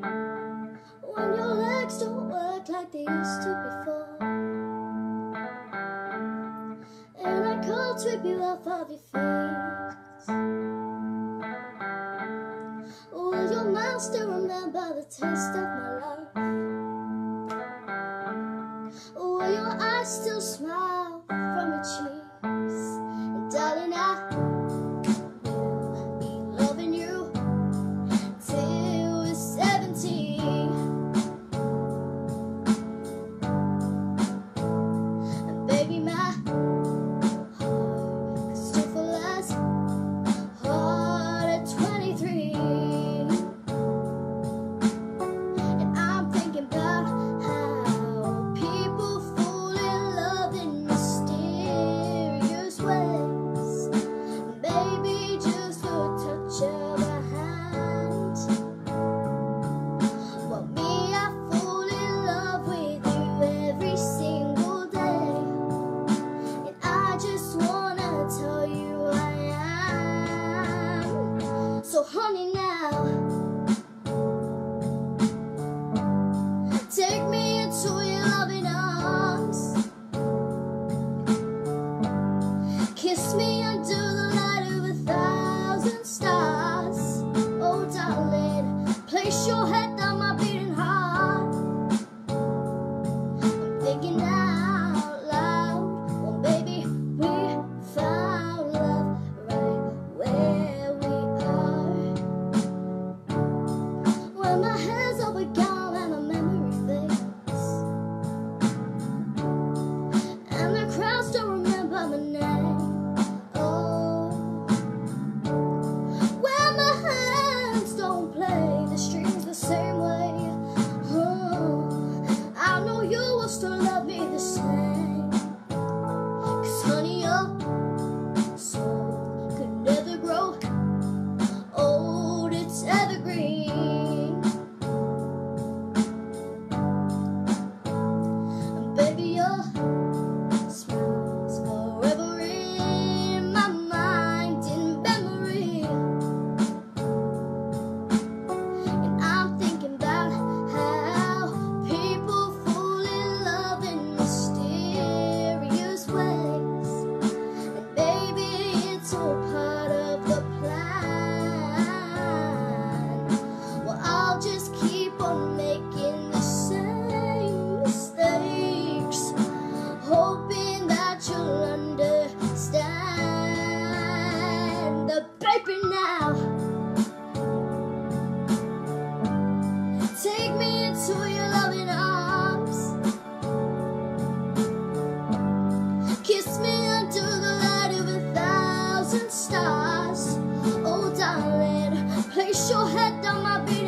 when your legs don't work like they used to before, and I can't sweep you off of your feet. Will your mouth still remember the taste of my love? Will your eyes still smile from your cheeks? And darling, I will be loving you till we're 17. And baby, my heart could still feel as hard at 23. And I'm thinking about how people fall in love in mysterious ways. Baby, just for a touch of a hand. Well, me, I fall in love with you every single day, and I just wanna tell you I am. So honey, now take me into your loving arms. Kiss me under the light of 1,000 stars. Oh darling, place your head on my beating heart. I'm thinking out loud. Well baby, we found love right where we are. When my hands are gone and my memory fades, and the crowds don't remember my name. Oh, when my hands don't play the strings the same way, oh, I know you will still love me the same. 'Cause honey, your soul could never grow old, it's evergreen. And baby, your smile's forever in my mind, in memory. And I'm thinking about how people fall in love in mysterious ways. And baby, it's all part of the plan. Well, I'll just keep on making the same mistakes, hoping that you'll understand. The baby, now take me into your loving arms. Kiss me under the light of 1,000 stars. Oh darling, place your head on my beating